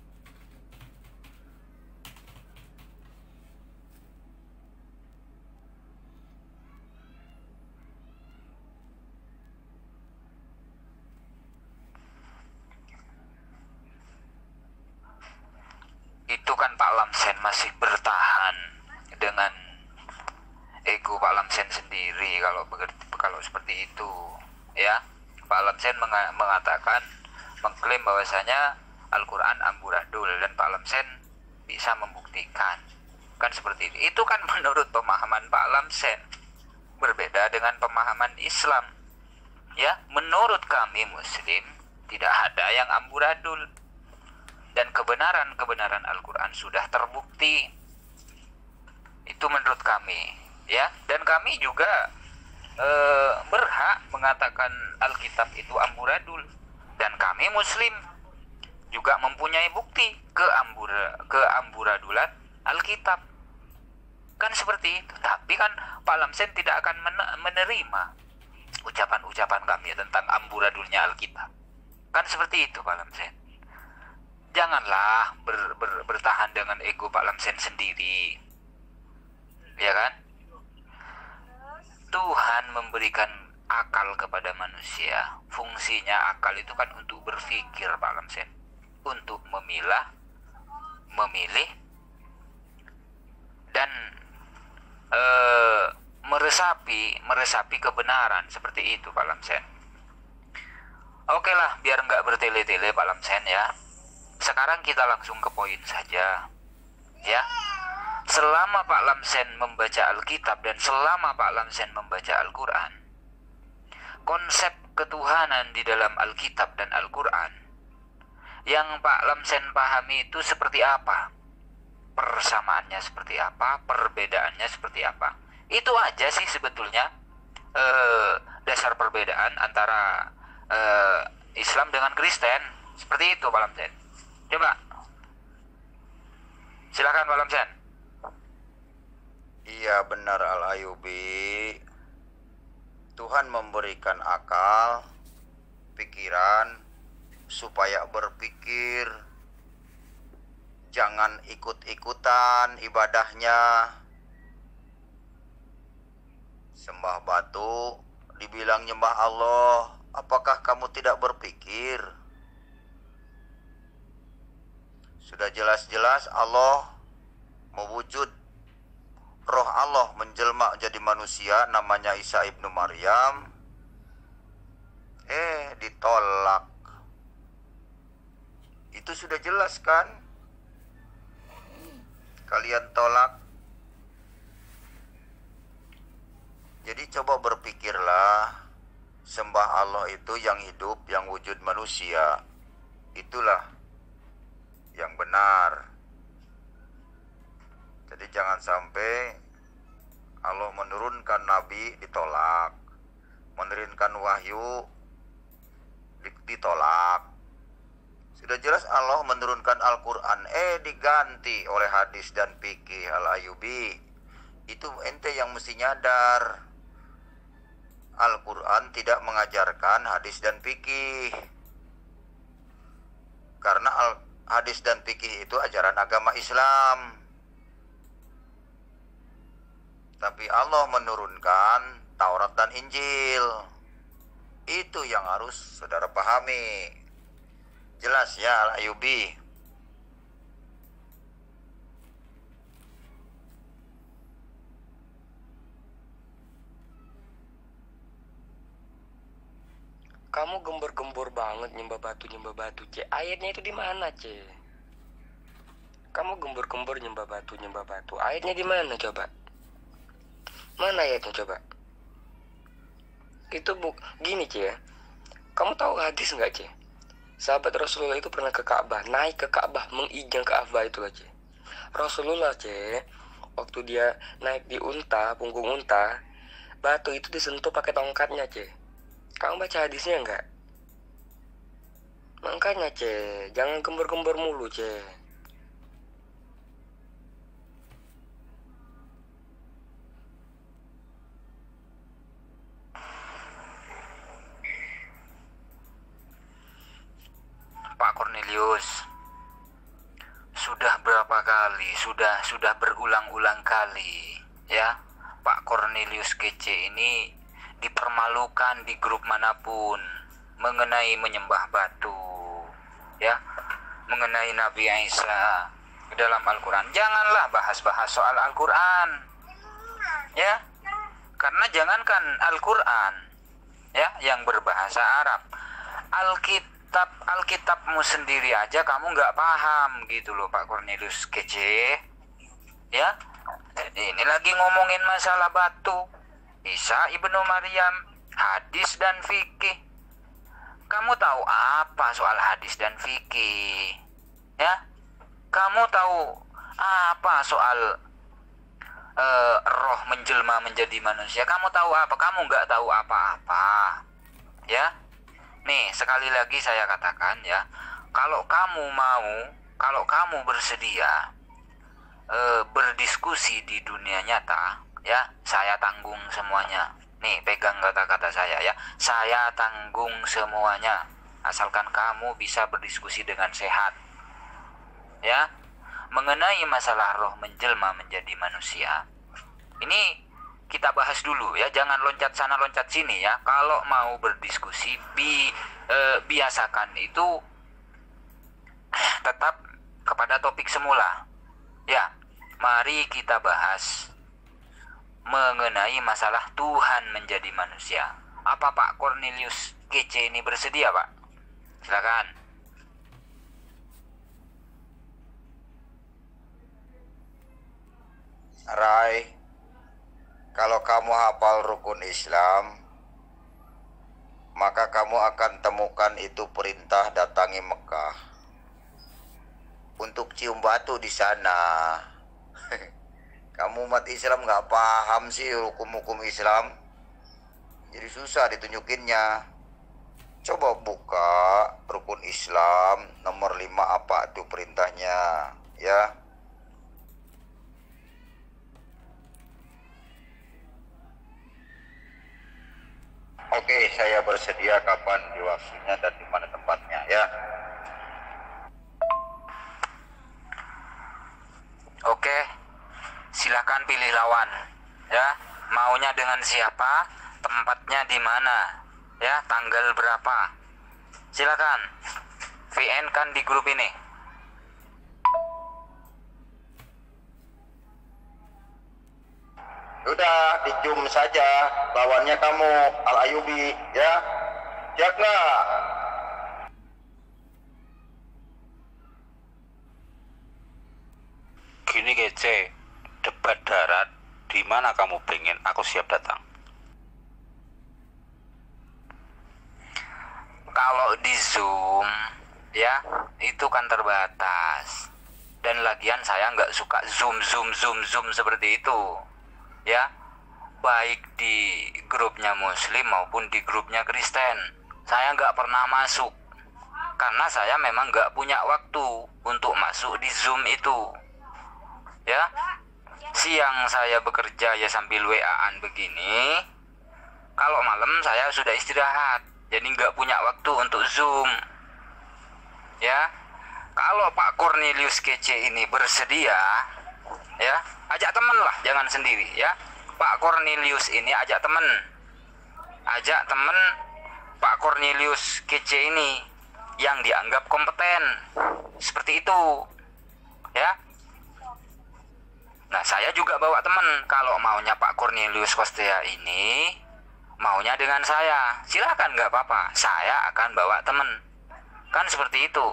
Itu kan Pak Lamsen masih bertahan dengan ego Pak Lamsen sendiri kalau kalau seperti itu, ya. Pak Lamsen menga mengatakan mengklaim bahwasanya Al-Quran amburadul dan Pak Lamsen bisa membuktikan, kan seperti itu. Itu kan menurut pemahaman Pak Lamsen, berbeda dengan pemahaman Islam, ya. Menurut kami Muslim tidak ada yang amburadul dan kebenaran-kebenaran Al-Quran sudah terbukti. Itu menurut kami, ya. Dan kami juga e, berhak mengatakan Alkitab itu amburadul, dan kami Muslim juga mempunyai bukti keambura, keamburadulan Alkitab, kan seperti itu. Tapi kan Pak Lamsen tidak akan menerima ucapan-ucapan kami tentang amburadulnya Alkitab, kan seperti itu Pak Lamsen. Janganlah ber, ber, bertahan dengan ego Pak Lamsen sendiri, ya kan. Tuhan memberikan akal kepada manusia. Fungsinya akal itu kan untuk berpikir Pak Lamsen, untuk memilah, memilih, dan e, meresapi meresapi kebenaran, seperti itu Pak Lamsen. Oke lah, biar nggak bertele-tele Pak Lamsen, ya. Sekarang kita langsung ke poin saja, ya. Selama Pak Lamsen membaca Alkitab dan selama Pak Lamsen membaca Al-Quran, konsep ketuhanan di dalam Alkitab dan Al-Quran, yang Pak Lamsen pahami itu seperti apa, persamaannya seperti apa, perbedaannya seperti apa. Itu aja sih sebetulnya eh, dasar perbedaan antara eh, Islam dengan Kristen. Seperti itu Pak Lamsen. Coba silakan Pak Lamsen. Iya benar Al-Ayubi. Tuhan memberikan akal, pikiran, supaya berpikir. Jangan ikut-ikutan ibadahnya. Sembah batu, dibilang nyembah Allah. Apakah kamu tidak berpikir? Sudah jelas-jelas Allah mewujud. Roh Allah menjelma jadi manusia, namanya Isa ibnu Maryam. Eh, ditolak. Itu sudah jelas kan? Kalian tolak. Jadi coba berpikirlah, sembah Allah itu yang hidup, yang wujud manusia. Itulah yang benar. Jadi jangan sampai Allah menurunkan nabi ditolak, menurunkan wahyu ditolak. Sudah jelas Allah menurunkan Al-Quran, eh diganti oleh hadis dan fikih. Al-Ayubi, itu ente yang mesti nyadar. Al-Quran tidak mengajarkan hadis dan fikih, karena al- hadis dan fikih itu ajaran agama Islam. Tapi Allah menurunkan Taurat dan Injil. Itu yang harus saudara pahami. Jelas ya Al-Ayubi? Kamu gembor-gembor banget nyembah batu nyembah batu, C. Ayatnya itu di mana, C? Kamu gembor-gembor nyembah batu nyembah batu. Ayatnya di mana coba? Mana ayatnya coba? Itu bu gini, C ya. Kamu tahu hadis nggak, C? Sahabat Rasulullah itu pernah ke Ka'bah, naik ke Ka'bah, mengijang Ka'bah itu loh, C. Rasulullah, C, waktu dia naik di unta, punggung unta, batu itu disentuh pakai tongkatnya, C. Kamu baca hadisnya enggak? Makanya, C, jangan gembor-gembor mulu, C. Pak Cornelius, sudah berapa kali, sudah sudah berulang-ulang kali ya, Pak Cornelius Kece ini dipermalukan di grup manapun mengenai menyembah batu ya, mengenai Nabi Isa dalam Al-Quran. Janganlah bahas-bahas soal Al-Quran ya, karena jangankan Al-Quran ya yang berbahasa Arab, Alkitab Alkitab, Alkitabmu sendiri aja kamu nggak paham gitu loh Pak Cornelius Kece ya. Ini lagi ngomongin masalah batu, Isa ibnu Maryam, hadis dan fikih. Kamu tahu apa soal hadis dan fikih ya? Kamu tahu apa soal uh, roh menjelma menjadi manusia? Kamu tahu apa? Kamu nggak tahu apa-apa ya. Nih, sekali lagi saya katakan ya, kalau kamu mau, kalau kamu bersedia e, berdiskusi di dunia nyata, ya, saya tanggung semuanya. Nih, pegang kata-kata saya ya, saya tanggung semuanya, asalkan kamu bisa berdiskusi dengan sehat, ya, mengenai masalah roh menjelma menjadi manusia. Ini kita bahas dulu ya, jangan loncat sana loncat sini ya. Kalau mau berdiskusi bi, e, biasakan itu tetap kepada topik semula ya. Mari kita bahas mengenai masalah Tuhan menjadi manusia. Apa Pak Cornelius Kece ini bersedia, Pak? Silakan. Rai, kalau kamu hafal rukun Islam, maka kamu akan temukan itu perintah datangi Mekah untuk cium batu di sana. Kamu umat Islam nggak paham sih hukum-hukum Islam, jadi susah ditunjukinnya. Coba buka rukun Islam nomor lima apa tuh perintahnya, ya. Oke, saya bersedia kapan di waktunya dan di mana tempatnya, ya. Oke, silakan pilih lawan, ya. Maunya dengan siapa, tempatnya di mana, ya, tanggal berapa. Silakan V N kan di grup ini. Udah di zoom saja, lawannya kamu Al Ayubi, ya. Siap nggak? Gini kece, debat darat, di mana kamu pengen, aku siap datang. Kalau di Zoom, ya, itu kan terbatas. Dan lagian saya nggak suka zoom, zoom, zoom, zoom seperti itu. Ya, baik di grupnya Muslim maupun di grupnya Kristen. Saya nggak pernah masuk. Karena saya memang nggak punya waktu untuk masuk di Zoom itu. Ya, siang saya bekerja ya sambil W A-an begini. Kalau malam saya sudah istirahat. Jadi nggak punya waktu untuk Zoom. Ya, kalau Pak Cornelius Kece ini bersedia, ya, ajak temen lah, jangan sendiri, ya. Pak Cornelius ini ajak temen, ajak temen Pak Cornelius Kece ini yang dianggap kompeten, seperti itu, ya. Nah, saya juga bawa temen. Kalau maunya Pak Cornelius Kostea ini maunya dengan saya, silakan, nggak apa-apa. Saya akan bawa temen, kan seperti itu,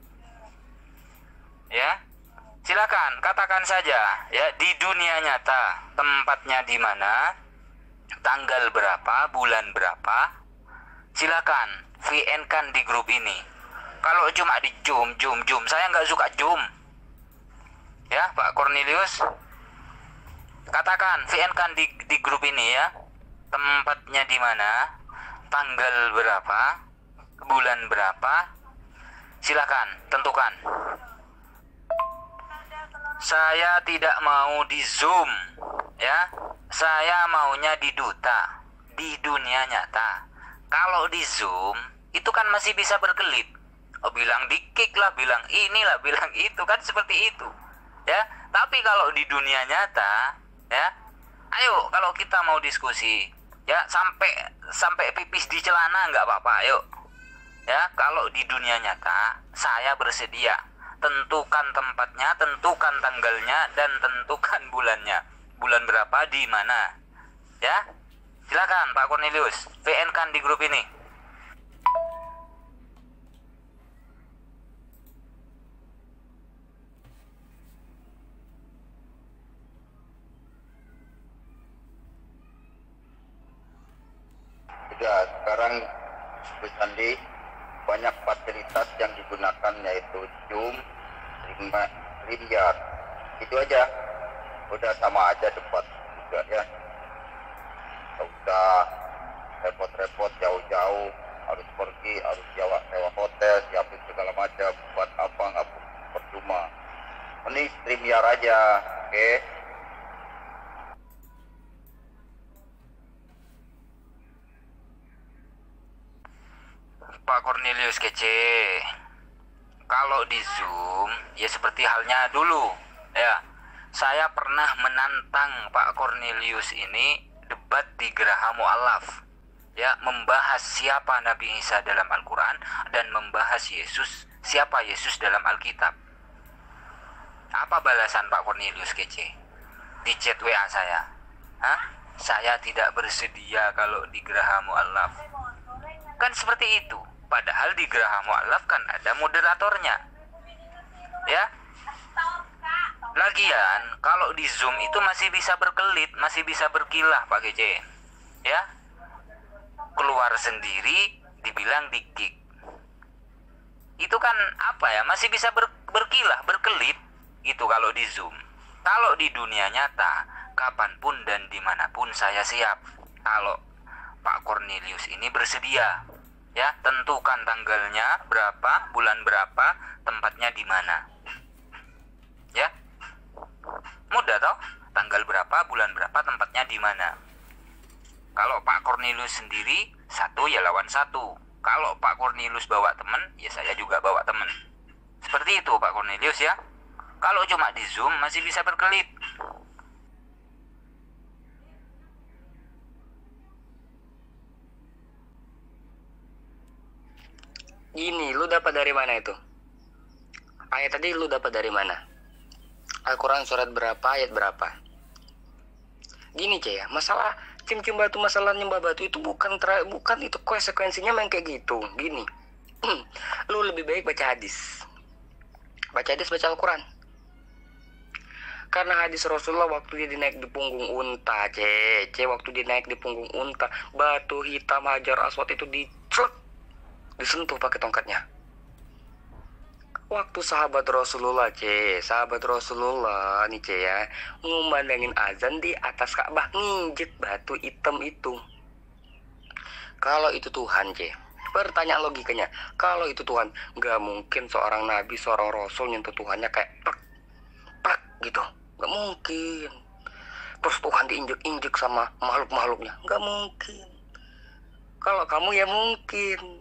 ya. Silakan katakan saja, ya, di dunia nyata tempatnya di mana, tanggal berapa, bulan berapa. Silakan V N kan di grup ini. Kalau cuma di zoom, zoom, zoom, saya nggak suka zoom, ya. Pak Cornelius, katakan V N kan di, di grup ini, ya. Tempatnya di mana, tanggal berapa, bulan berapa, silakan tentukan. Saya tidak mau di Zoom, ya. Saya maunya di duta, di dunia nyata. Kalau di Zoom itu kan masih bisa berkelit. Oh, bilang di kick lah, bilang inilah, bilang itu, kan seperti itu, ya. Tapi kalau di dunia nyata, ya, ayo kalau kita mau diskusi, ya, sampai sampai pipis di celana nggak apa-apa, ayo, ya. Kalau di dunia nyata saya bersedia. Tentukan tempatnya, tentukan tanggalnya, dan tentukan bulannya. Bulan berapa, di mana, ya. Silakan Pak Cornelius, V N kan di grup ini. Sudah, sekarang Bu Sandi, banyak fasilitas yang digunakan yaitu Zoom, StreamYard. Itu aja. Udah sama aja debat juga, ya. Nggak usah repot-repot jauh-jauh, harus pergi, harus sewa, sewa hotel, siapin segala macam. Buat apa, nggak percuma. Mending StreamYard aja, oke? Pak Cornelius Kece, kalau di Zoom ya seperti halnya dulu, ya. Saya pernah menantang Pak Cornelius ini debat di Geraha Mu'alaf, ya, membahas siapa Nabi Isa dalam Al-Quran dan membahas Yesus, siapa Yesus dalam Alkitab. Apa balasan Pak Cornelius Kece di chat W A saya? Hah? Saya tidak bersedia kalau di Geraha Mu'alaf. Kan seperti itu. Padahal di Geraha Mu'alaf kan ada moderatornya, ya. Lagian kalau di Zoom itu masih bisa berkelit, masih bisa berkilah Pak Kece, ya. keluar sendiri dibilang di-kick. Itu kan apa ya, masih bisa ber, berkilah, berkelip gitu kalau di Zoom. Kalau di dunia nyata, kapanpun dan dimanapun saya siap. Kalau Pak Cornelius ini bersedia, ya, tentukan tanggalnya berapa, bulan berapa, tempatnya di mana. Ya, mudah toh, tanggal berapa, bulan berapa, tempatnya di mana. Kalau Pak Cornelius sendiri, satu ya lawan satu. Kalau Pak Cornelius bawa teman, ya saya juga bawa teman. Seperti itu Pak Cornelius ya. Kalau cuma di Zoom masih bisa berkelit. Gini, lu dapat dari mana itu? Ayat tadi lu dapat dari mana? Al-Quran surat berapa, ayat berapa? Gini Cek ya, masalah cium-cium batu, masalah nyembah batu itu bukan tra- bukan itu konsekuensinya main kayak gitu. Gini, lu lebih baik baca hadis. Baca hadis, baca Al-Quran. Karena hadis Rasulullah waktu dia dinaik di punggung unta, Cek, Cek waktu dia naik di punggung unta, batu hitam Hajar Aswad itu dicek, disentuh pakai tongkatnya. Waktu sahabat Rasulullah, C, sahabat Rasulullah nih, C ya, ngumandangin azan di atas Ka'bah, nginjek batu hitam itu. Kalau itu Tuhan, C, pertanyaan logikanya, kalau itu Tuhan, nggak mungkin seorang nabi, seorang rasul nyentuh Tuhannya kayak prak, prak gitu, nggak mungkin. Terus Tuhan diinjek-injek sama makhluk-makhluknya, nggak mungkin. Kalau kamu ya mungkin.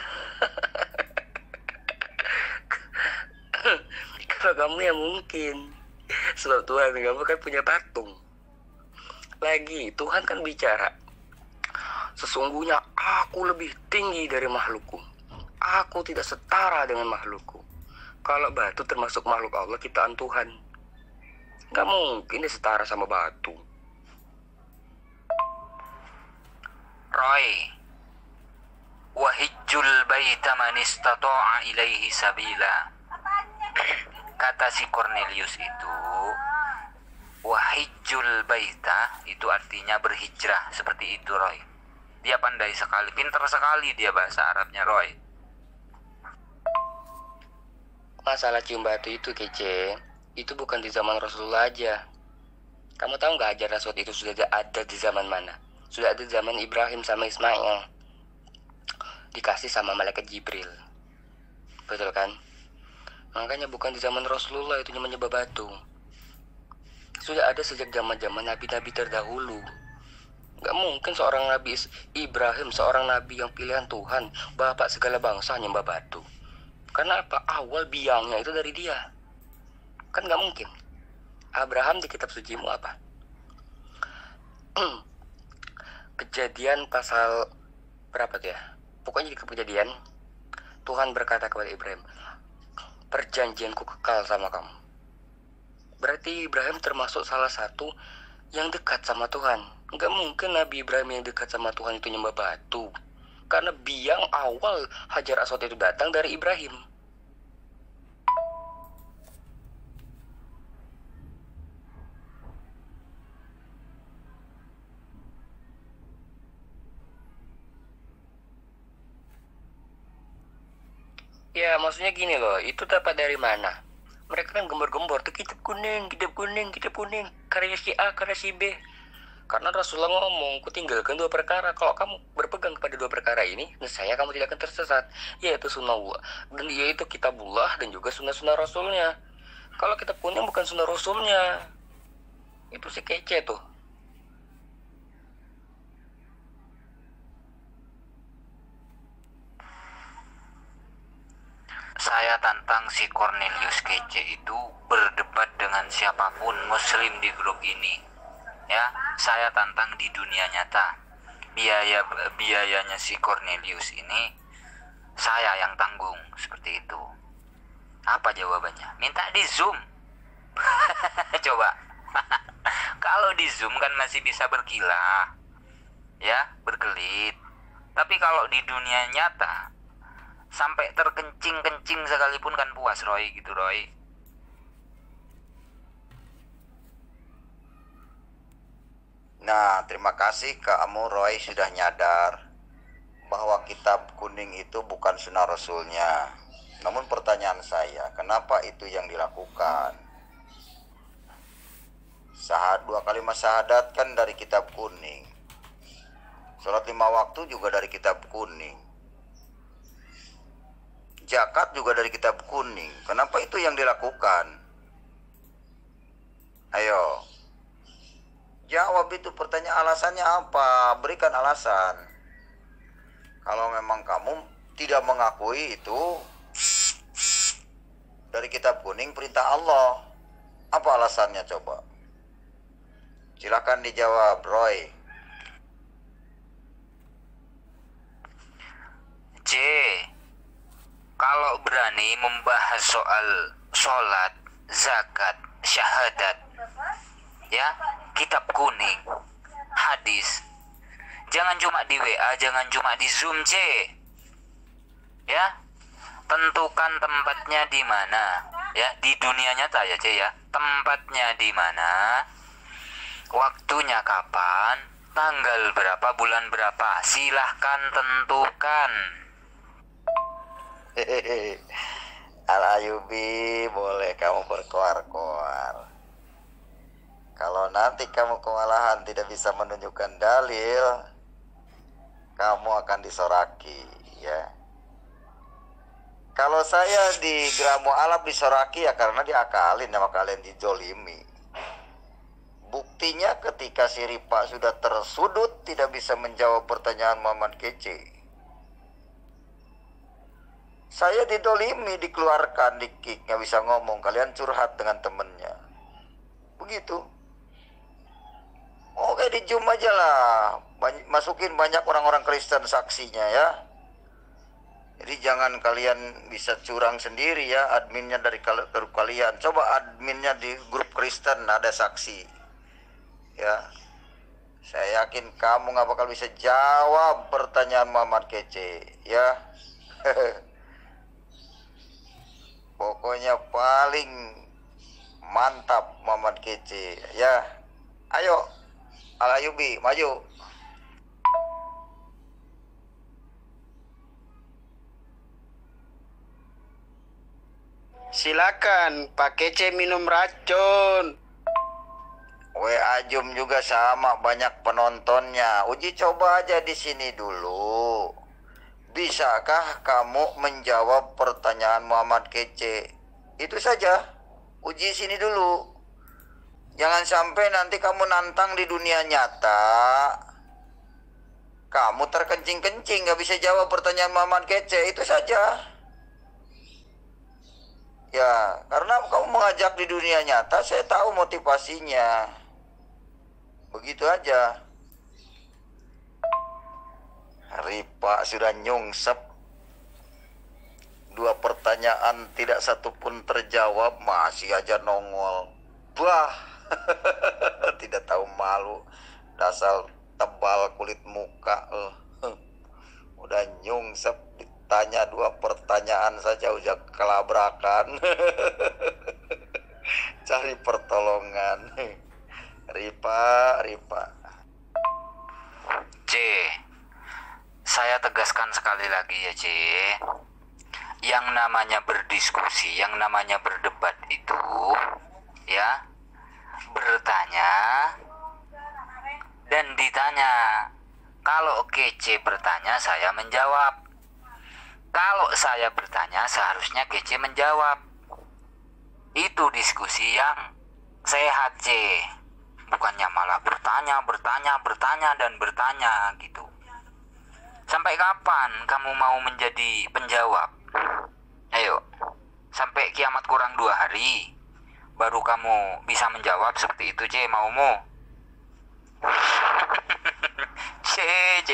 Kalau kamu ya mungkin, sebab Tuhan kamu kan punya patung. Lagi Tuhan kan bicara, sesungguhnya aku lebih tinggi dari makhlukku, aku tidak setara dengan makhlukku. Kalau batu termasuk makhluk Allah ciptaan Tuhan, gak mungkin dia setara sama batu. Roy, wahijjul baita man istata'a ilaihi sabila. Kata si Cornelius itu, wahijjul baita itu artinya berhijrah, seperti itu Roy. Dia pandai sekali, pintar sekali dia bahasa Arabnya Roy. Masalah cium batu itu kece, itu bukan di zaman Rasulullah aja. Kamu tahu nggak Hajar Aswad itu sudah ada di zaman mana? Sudah ada di zaman Ibrahim sama Ismail. Dikasih sama malaikat Jibril. Betul kan? Makanya bukan di zaman Rasulullah itu menyembah batu. Sudah ada sejak zaman-zaman nabi-nabi terdahulu. Gak mungkin seorang nabi Ibrahim, seorang nabi yang pilihan Tuhan, bapak segala bangsa nyembah batu. Karena apa? Awal biangnya itu dari dia. Kan gak mungkin. Abraham di kitab sucimu apa? Kejadian pasal berapa tuh ya? Pokoknya di Kejadian, Tuhan berkata kepada Ibrahim, perjanjianku kekal sama kamu. Berarti Ibrahim termasuk salah satu yang dekat sama Tuhan. Nggak mungkin Nabi Ibrahim yang dekat sama Tuhan itu nyembah batu. Karena biang awal Hajar Aswad itu datang dari Ibrahim. Ya maksudnya gini loh, itu dapat dari mana? Mereka kan gembor-gembor tuh, kitab kuning, kitab kuning, kitab kuning, karya si A, karya si B. Karena Rasulullah ngomong, ku tinggalkan dua perkara. Kalau kamu berpegang kepada dua perkara ini, niscaya kamu tidak akan tersesat, yaitu sunnahullah, dan yaitu kitabullah, dan juga sunnah-sunnah Rasulnya. Kalau kitab kuning bukan sunnah Rasulnya, itu si kece tuh. Saya tantang si Cornelius kece itu berdebat dengan siapapun muslim di grup ini. Ya, saya tantang di dunia nyata. Biaya biayanya si Cornelius ini saya yang tanggung, seperti itu. Apa jawabannya? Minta di Zoom. Coba. Kalau di Zoom kan masih bisa berkilah. Ya, berkelit. Tapi kalau di dunia nyata sampai terkencing-kencing sekalipun kan puas Roy, gitu Roy. Nah, terima kasih kamu Roy sudah nyadar bahwa kitab kuning itu bukan sunnah Rasulnya. Namun pertanyaan saya, kenapa itu yang dilakukan? Sahad dua kalimat syahadat kan dari kitab kuning. Sholat lima waktu juga dari kitab kuning. Zakat juga dari kitab kuning. Kenapa itu yang dilakukan? Ayo, jawab itu pertanyaan, alasannya apa? Berikan alasan. Kalau memang kamu tidak mengakui itu dari kitab kuning perintah Allah, apa alasannya coba? Silakan dijawab, Roy. C. Kalau berani membahas soal sholat, zakat, syahadat, ya, kitab kuning, hadis, jangan cuma di W A, jangan cuma di Zoom, C. Ya, tentukan tempatnya di mana, ya, di dunia nyata ya, C, ya. Tempatnya di mana, waktunya kapan, tanggal berapa, bulan berapa, silahkan tentukan. Hehehe. Al-Ayubi, boleh kamu berkoar-koar. Kalau nanti kamu kewalahan tidak bisa menunjukkan dalil, kamu akan disoraki, ya. Kalau saya di Gramo Alap disoraki ya karena diakalin sama kalian, dijolimi. Buktinya ketika si Ripa sudah tersudut tidak bisa menjawab pertanyaan Muhammad Kece, saya didolimi, dikeluarkan, di kick, nggak bisa ngomong. Kalian curhat dengan temennya, begitu. Oke, di Zoom aja lah, banyak, masukin banyak orang-orang Kristen saksinya ya. Jadi jangan kalian bisa curang sendiri ya, adminnya dari grup kalian. Coba adminnya di grup Kristen ada saksi ya. Saya yakin kamu nggak bakal bisa jawab pertanyaan Muhammad Kece ya. Pokoknya paling mantap Muhammad Kece ya. Ayo Al-Ayubi maju. Silakan Pak Kece minum racun. W A Zoom juga sama, banyak penontonnya. Uji coba aja di sini dulu. Bisakah kamu menjawab pertanyaan Muhammad Kece? Itu saja. Uji sini dulu. Jangan sampai nanti kamu nantang di dunia nyata, kamu terkencing-kencing gak bisa jawab pertanyaan Muhammad Kece. Itu saja. Ya, karena kamu mengajak di dunia nyata, saya tahu motivasinya. Begitu aja. Ripa sudah nyungsep. Dua pertanyaan tidak satu pun terjawab, masih aja nongol. Bah, tidak tahu malu. Dasar tebal kulit muka. Uh, udah nyungsep, ditanya dua pertanyaan saja udah kelabrakan. Cari pertolongan. Ripa, Ripa. C. Saya tegaskan sekali lagi ya, C. Yang namanya berdiskusi, yang namanya berdebat itu, ya, bertanya dan ditanya. Kalau Kece bertanya, saya menjawab. Kalau saya bertanya, seharusnya Kece menjawab. Itu diskusi yang sehat, C. Bukannya malah bertanya, bertanya, bertanya, dan bertanya gitu. Sampai kapan kamu mau menjadi penjawab? Ayo, sampai kiamat kurang dua hari baru kamu bisa menjawab seperti itu, C, maumu? C, C.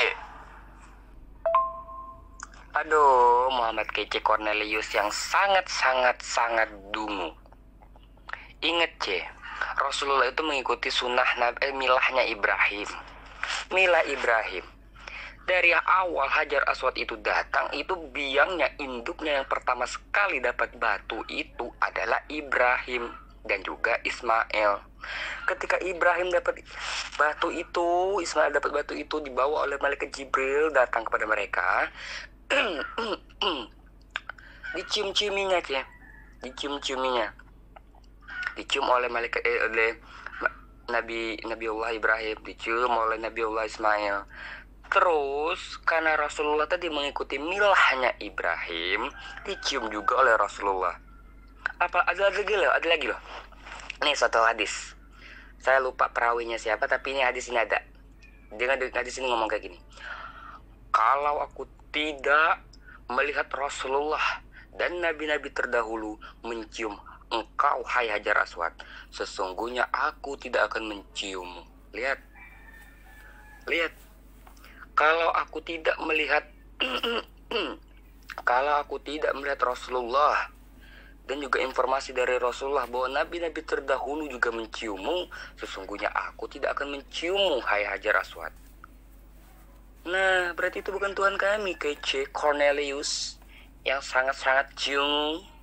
Aduh, Muhammad Kece Cornelius yang sangat-sangat-sangat dungu. Ingat, C, Rasulullah itu mengikuti sunnah Nabi, eh, milahnya Ibrahim. Milah Ibrahim. Dari awal Hajar Aswad itu datang, itu biangnya, induknya yang pertama sekali dapat batu itu adalah Ibrahim. dan juga Ismail. Ketika Ibrahim dapat batu itu, Ismail dapat batu itu dibawa oleh malaikat Jibril datang kepada mereka. Dicium-ciuminya, ya. Dicium-ciuminya. Dicium oleh malaikat eh, oleh Nabi Nabiullah Ibrahim, dicium oleh Nabiullah Ismail. Terus karena Rasulullah tadi mengikuti milahnya Ibrahim, dicium juga oleh Rasulullah. Apa ada lagi loh, ada lagi loh. Nih satu hadis. Saya lupa perawinya siapa, tapi ini hadis ini ada. Dia hadis ini ngomong kayak gini. Kalau aku tidak melihat Rasulullah dan nabi-nabi terdahulu mencium engkau, hai Hajar Aswad, sesungguhnya aku tidak akan menciummu. Lihat. Lihat. Kalau aku tidak melihat kalau aku tidak melihat Rasulullah dan juga informasi dari Rasulullah bahwa nabi-nabi terdahulu juga menciummu, sesungguhnya aku tidak akan menciummu, hai Hajar Aswad. Nah, berarti itu bukan Tuhan kami, kece Cornelius, yang sangat-sangat cium.